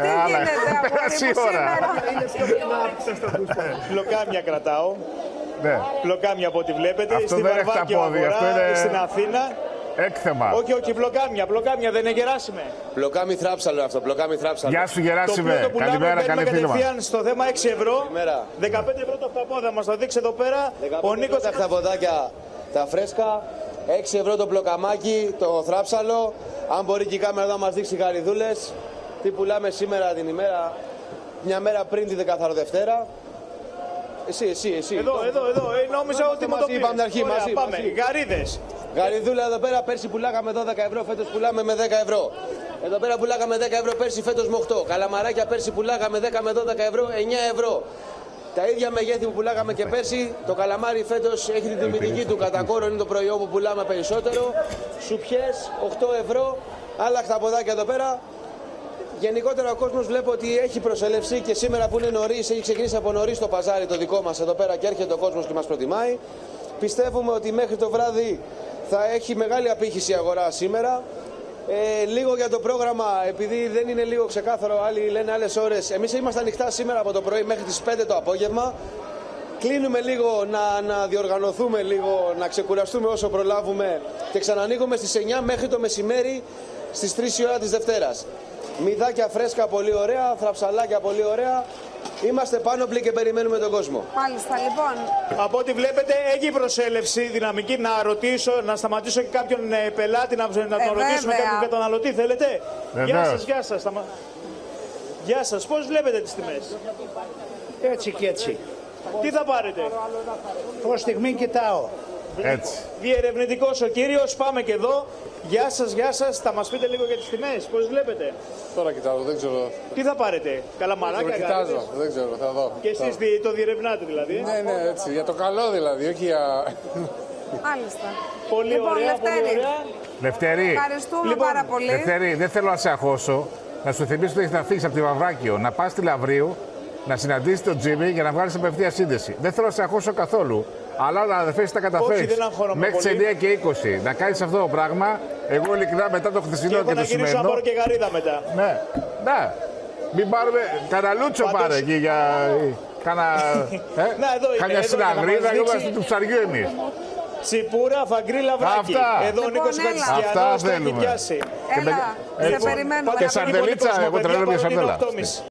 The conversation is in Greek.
Τι γίνεται, πέρασε η ώρα. Πλοκάμια κρατάω. Ναι. Πλοκάμια από ό,τι βλέπετε. Αυτό στη δεν έχει τα Βαρβάκια πόδια, αυτό αγορά, είναι στην Αθήνα. έκθεμα. Όχι, πλοκάμια, δεν είναι Γεράσιμε. Πλοκάμι θράψαλο αυτό, πλοκάμι θράψαλο. Γεια σου Το Γεράσιμε, πρώτο που καλημέρα, καλή φίλη μας. κατευθείαν στο θέμα 6 ευρώ. Καλημέρα. 15 ευρώ το χταπόδα μας το δείξει εδώ πέρα. Ο Νίκος. Τα χταποδάκια τα φρέσκα. 6 ευρώ το πλοκαμάκι, το θράψαλο. Αν μπορεί και η κάμερα εδώ να μας δείξει γαριδούλες. Τι πουλάμε σήμερα την ημέρα, μια μέρα πριν τη Δεκαθαροδευτέρα. Εσύ. Εδώ. Νόμιζα ότι μου το πήρες. Είπαμε αρχή, Ωραία, μαζί. πάμε. Γαρίδες. Γαριδούλα εδώ πέρα, πέρσι πουλάγαμε 12 ευρώ, φέτος πουλάμε με 10 ευρώ. Εδώ πέρα πουλάγαμε 10 ευρώ πέρσι, φέτος με 8. Καλαμαράκια πέρσι πουλάγαμε 10 με 12 ευρώ, 9 ευρώ. Τα ίδια μεγέθη που πουλάγαμε και πέρσι, το καλαμάρι φέτος έχει την τιμητική του. Κατά κόρο είναι το προϊόν που πουλάμε περισσότερο. Σουπιές, 8 ευρώ. Άλλα χταποδάκια εδώ πέρα. Γενικότερα ο κόσμος βλέπω ότι έχει προσέλευση και σήμερα που είναι νωρίς, έχει ξεκινήσει από νωρίς το παζάρι το δικό μας εδώ πέρα και έρχεται ο κόσμος και μας προτιμάει. Πιστεύουμε ότι μέχρι το βράδυ θα έχει μεγάλη απήχηση η αγορά σήμερα. Λίγο για το πρόγραμμα, επειδή δεν είναι λίγο ξεκάθαρο, άλλοι λένε άλλες ώρες. Εμείς είμαστε ανοιχτά σήμερα από το πρωί μέχρι τις 5 το απόγευμα. Κλείνουμε λίγο να διοργανωθούμε λίγο, να ξεκουραστούμε όσο προλάβουμε και ξανανοίγουμε στις 9 μέχρι το μεσημέρι στις 3 η ώρα της Δευτέρας. Μυδάκια φρέσκα πολύ ωραία, θραψαλάκια πολύ ωραία. Είμαστε πάνωπλοι και περιμένουμε τον κόσμο. Μάλιστα, λοιπόν. Από ό,τι βλέπετε έχει προσέλευση δυναμική. Να σταματήσω και κάποιον πελάτη, να τον ρωτήσουμε κάποιον καταναλωτή. Θέλετε? Γεια σας. Γεια σας. Πώς βλέπετε τις τιμές? Έτσι και έτσι. Τι θα πάρετε? Προς στιγμή κοιτάω. Έτσι. Διερευνητικός ο κύριος, πάμε και εδώ. Γεια σας, θα μας πείτε λίγο για τις τιμές, πώς βλέπετε? Τώρα κοιτάζω, δεν ξέρω. Τι θα πάρετε, καλαμαράκια? Κοιτάζω, δεν ξέρω, θα δω. Και εσείς το διερευνάτε δηλαδή? Ναι, έτσι, για το καλό δηλαδή, όχι για... Μάλιστα. Πολύ λοιπόν, ωραία, Λευτέρη. πολύ ωραία. Λευτέρη, Ευχαριστούμε πάρα πολύ. Λευτέρη, δεν θέλω να σε αγχώσω. Να σου θυμίσω ότι έχεις να φύγεις από τη Βαυράκιο, να πας στη Λαβρίου, να συναντήσεις τον Τζίμι για να βγάλεις απευθεία σύνδεση. Δεν θέλω να σε αγχώσω καθόλου. Αλλά να αδερφές τα καταφέρεις. Μέχρι τις 9 και 20 να κάνεις αυτό το πράγμα. Εγώ ειλικρινά μετά το χθεσινό και το σημερινό. Να πάρω και γαρίδα μετά. Ναι. Μην πάρουμε. Καναλούτσο πάρε εκεί για. Κάμια συναγρίδα, είμαστε του ψαριού εμείς. Τσιπούρα, φαγκρίλα, βράκι. Εδώ ο Νίκος Αυτά θέλουμε. Έλα, σε περιμένουμε. Και σαντελίτσα, εγώ τρελαίνω μια σαντέλα.